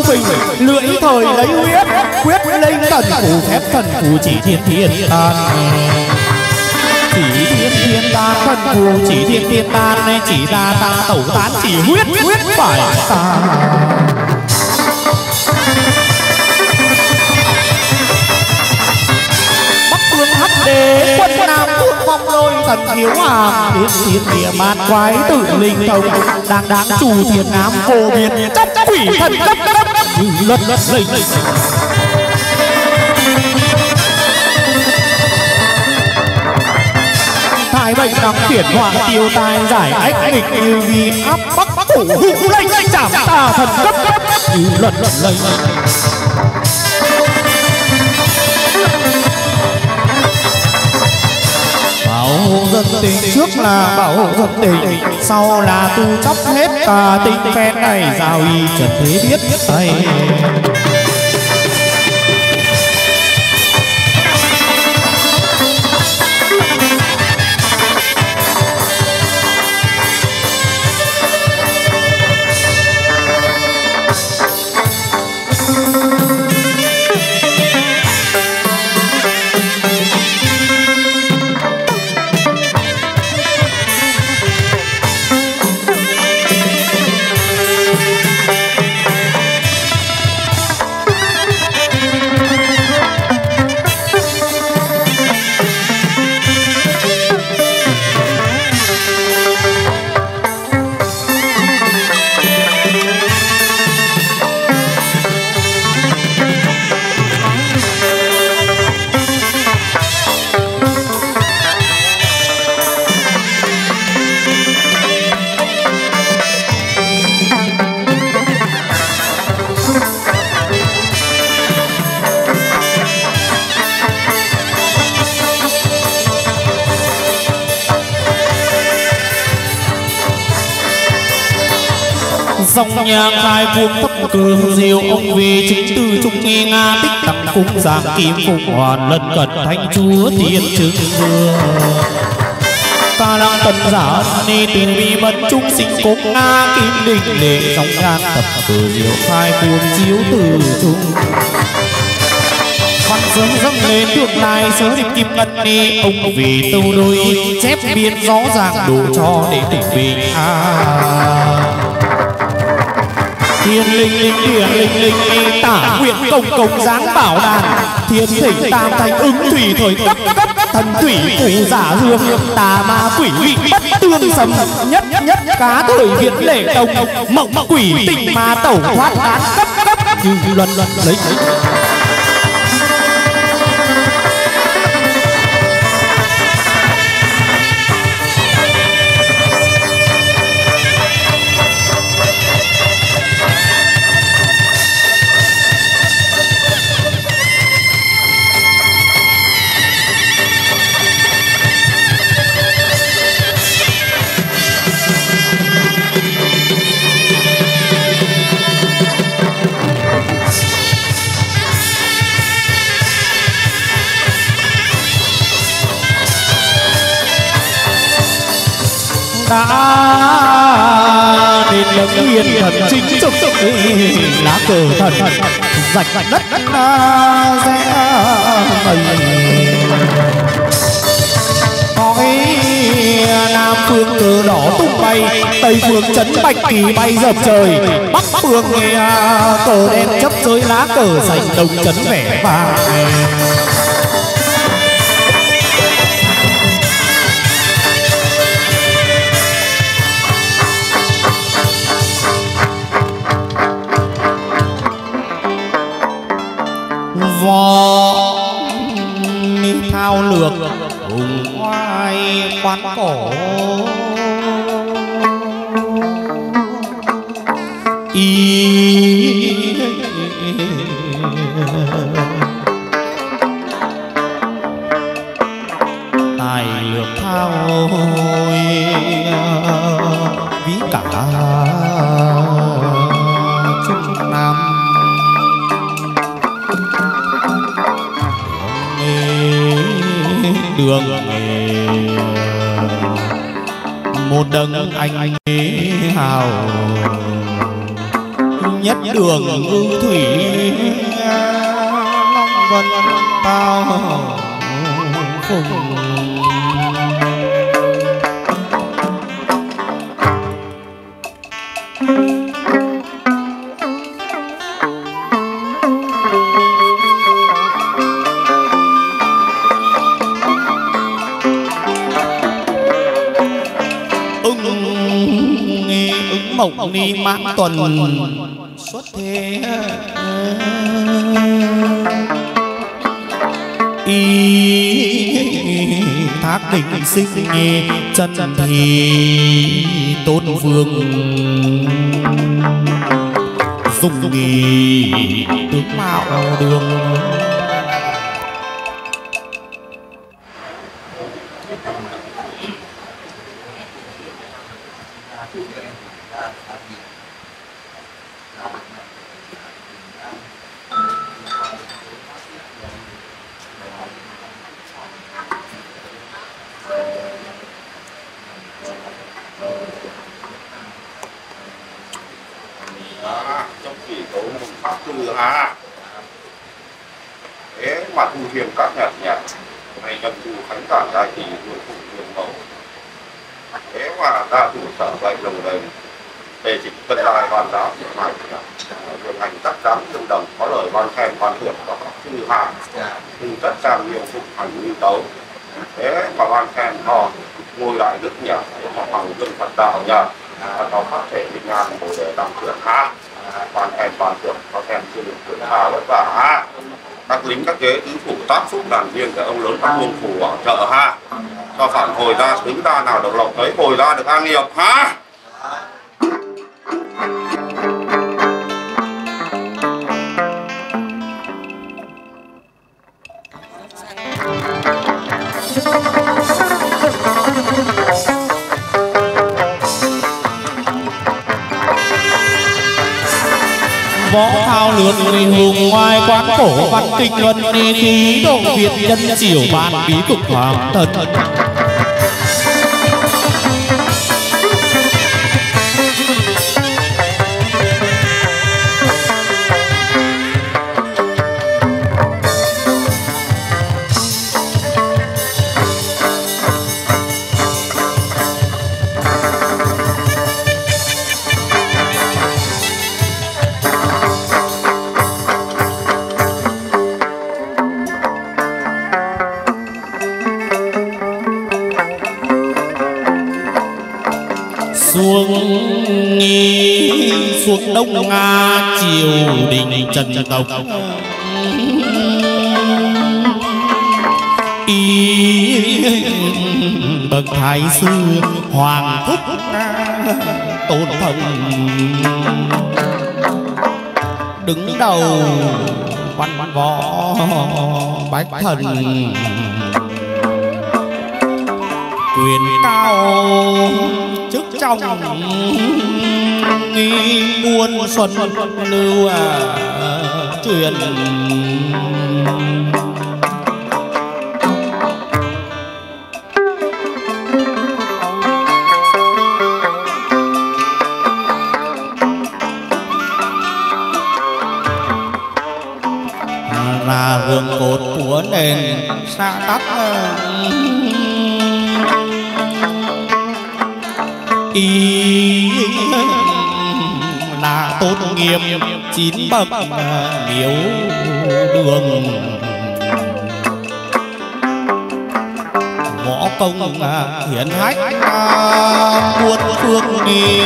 phình lưỡi thời lấy huyết quyết lấy cần phù phép thần phù chỉ thiên thiên đan chỉ thiên thiên đan thần phù chỉ thiên thiên đan chỉ ra ta tẩu tán chỉ huyết phải ta Bắc Phương hấp đế quân Nam Quốc phong lôi thần thiếu hàm đến thiên địa man quái tự linh thông đáng chủ thiên nam vô biên chấp quỷ thần cấp luật lệnh thái bệnh đắng khiển họa tiêu tai giải ách nghịch như vi áp bắc thủ hữu lệnh chảm tà thần cấp luật lệnh bảo hộ dân tình trước là bảo hộ dân tình sau là tu chóc hết cả tinh phen này giao y trần thế biết tay dòng nhang khai vuông thấp cường diệu ông về chính từ trung nghe nga tích tặng cung giang kim phụng hoàn lân cận thánh chúa thiên chứng mưa ca lăng tần giả ni tình vi mật trung sinh cốc nga kim đình lệ dòng nhang thấp cờ diệu khai vuông chiếu từ trung văn sớm dâng lên tương lai số điệp kim ngân ni ông vì tâu đôi chép biên rõ ràng đủ cho để tỉnh bình thiên linh địa linh tả nguyện công dáng bảo đàn thiên thỉnh tam thành ứng thủy thời cấp thần thủy phủ giả dương tà ma quỷ bất tương sầm nhất cá thời việt lệ đồng mộng quỷ tình ma tẩu thoát án cấp như luân lấy đã nên lâm hiền thần chính trực lá cờ thần rạch đất rẽ mây nam phương cờ đỏ tung bay tây phương chấn bạch kỳ bay dập trời bắc phương cờ đen chấp dưới lá cờ xanh đông chấn vẻ vàng võ thao lược hùng oai khoan cổ tài lược thao ví cả Trung Nam đường một đấng anh hào nhất đường ưu thủy long vân tao phùng. Mộng ni mãn tuần xuất thế y thác định sinh chân thì tôn vương dùng nghỉ tướng mạo đường. Thế mà thu thiêm các nhạc nhạc hay nhậm du khánh cả đại tỷ vườn phụ vườn mẫu. Thế mà ra thủ sở vậy đồng đầy về chỉ cân lai ban giáo hiện hành vườn hành chắc chắn tương đồng có lời ban khen ban thưởng của các chư hạ nhưng rất trang nhiều phục hành như tấu. Thế mà ban khen họ ngôi đại đức nhỉ họ bằng dân Phật đạo nhỉ nó phát thể bình an bồ đề đăng thưởng ha. Ban khen ban thưởng có khen chưa được thưởng hà vất vả ha. Các lính các chế tứ phủ tác phúc đàn viên các ông lớn các môn phủ ở chợ ha, cho phản hồi ra tứ đa nào được lộc ấy hồi ra được an nghiệp ha. Võ thao lượn người hùng ngoài quán cổ văn kinh luân ni khí độ Việt nhân triều ban bí cực hoàng thần. Xuống Đông Nga triều đình Trần tộc y bậc thái sư hoàng thúc tôn thần đứng đầu văn võ bách thần quyền cao chức trọng nghi muôn xuân lưu truyền là hương cột của nền xã tắc y là tôn nghiêm chín bậc miếu đường võ công hiển hách muôn phương đi